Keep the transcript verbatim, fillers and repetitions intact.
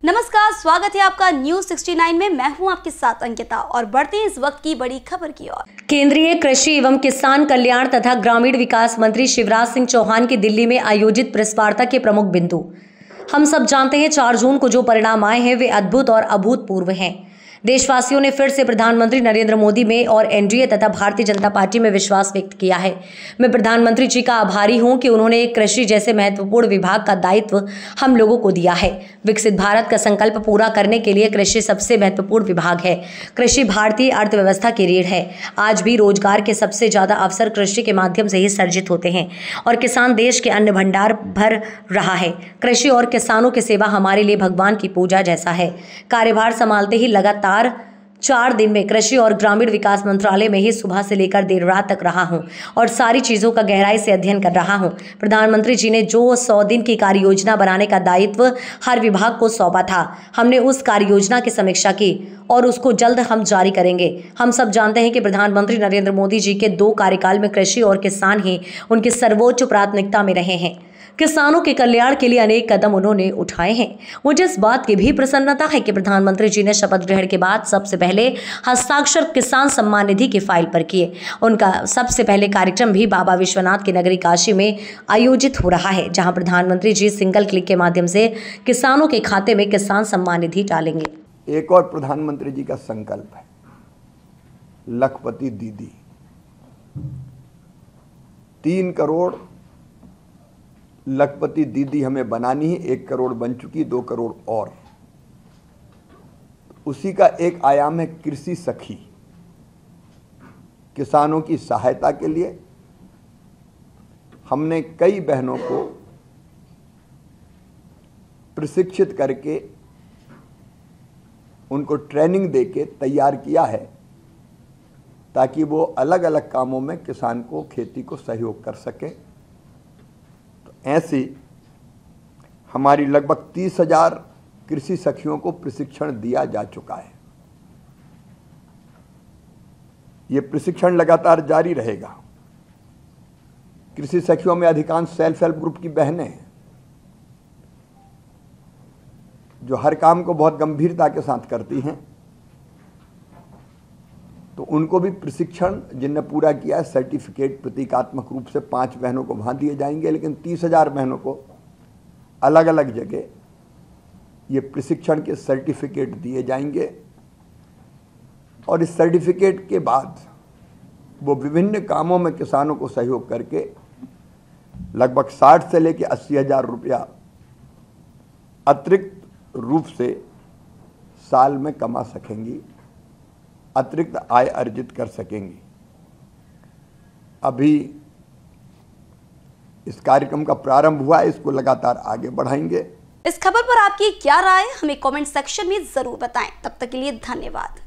नमस्कार, स्वागत है आपका न्यूज सिक्सटी नाइन में। मैं हूं आपके साथ अंकिता और बढ़ते हैं इस वक्त की बड़ी खबर की ओर। केंद्रीय कृषि एवं किसान कल्याण तथा ग्रामीण विकास मंत्री शिवराज सिंह चौहान की दिल्ली में आयोजित प्रेस वार्ता के प्रमुख बिंदु। हम सब जानते हैं चार जून को जो परिणाम आए हैं वे अद्भुत और अभूतपूर्व हैं। देशवासियों ने फिर से प्रधानमंत्री नरेंद्र मोदी में और एनडीए तथा भारतीय जनता पार्टी में विश्वास व्यक्त किया है। मैं प्रधानमंत्री जी का आभारी हूं कि उन्होंने कृषि जैसे महत्वपूर्ण विभाग का दायित्व हम लोगों को दिया है। विकसित भारत का संकल्प पूरा करने के लिए कृषि सबसे महत्वपूर्ण विभाग है। कृषि भारतीय अर्थव्यवस्था की रीढ़ है। आज भी रोजगार के सबसे ज्यादा अवसर कृषि के माध्यम से ही सर्जित होते हैं और किसान देश के अन्न भंडार भर रहा है। कृषि और किसानों की सेवा हमारे लिए भगवान की पूजा जैसा है। कार्यभार संभालते ही लगातार चार दिन में कृषि और ग्रामीण विकास मंत्रालय में ही सुबह से लेकर देर रात तक रहा हूं और सारी चीजों का गहराई से अध्ययन कर रहा हूं। प्रधानमंत्री जी ने जो सौ दिन की कार्य योजना बनाने का दायित्व हर विभाग को सौंपा था, हमने उस कार्य योजना की समीक्षा की और उसको जल्द हम जारी करेंगे। हम सब जानते हैं कि प्रधानमंत्री नरेंद्र मोदी जी के दो कार्यकाल में कृषि और किसान ही उनकी सर्वोच्च प्राथमिकता में रहे हैं। किसानों के कल्याण के लिए अनेक कदम उन्होंने उठाए हैं। मुझे इस बात की भी प्रसन्नता है कि प्रधानमंत्री जी ने शपथ ग्रहण के बाद सबसे पहले हस्ताक्षर किसान सम्मान निधि की फाइल पर किए। उनका सबसे पहले कार्यक्रम भी बाबा विश्वनाथ की नगरी काशी में आयोजित हो रहा है, जहां प्रधानमंत्री जी सिंगल क्लिक के माध्यम से किसानों के खाते में किसान सम्मान निधि डालेंगे। एक और प्रधानमंत्री जी का संकल्प है, लखपति दीदी। तीन करोड़ लखपति दीदी हमें बनानी है। एक करोड़ बन चुकी, दो करोड़ और। उसी का एक आयाम है कृषि सखी। किसानों की सहायता के लिए हमने कई बहनों को प्रशिक्षित करके उनको ट्रेनिंग देके तैयार किया है ताकि वो अलग अलग कामों में किसान को, खेती को सहयोग कर सके। ऐसी हमारी लगभग तीस हजार कृषि सखियों को प्रशिक्षण दिया जा चुका है। ये प्रशिक्षण लगातार जारी रहेगा। कृषि सखियों में अधिकांश सेल्फ हेल्प ग्रुप की बहनें हैं जो हर काम को बहुत गंभीरता के साथ करती हैं, तो उनको भी प्रशिक्षण जिनने पूरा किया है, सर्टिफिकेट प्रतीकात्मक रूप से पांच बहनों को वहां दिए जाएंगे, लेकिन तीस हजार बहनों को अलग अलग जगह ये प्रशिक्षण के सर्टिफिकेट दिए जाएंगे। और इस सर्टिफिकेट के बाद वो विभिन्न कामों में किसानों को सहयोग करके लगभग साठ से लेकर अस्सी हजार रुपया अतिरिक्त रूप से साल में कमा सकेंगी, अतिरिक्त आय अर्जित कर सकेंगी। अभी इस कार्यक्रम का प्रारंभ हुआ है, इसको लगातार आगे बढ़ाएंगे। इस खबर पर आपकी क्या राय है, हमें कमेंट सेक्शन में जरूर बताएं। तब तक के लिए धन्यवाद।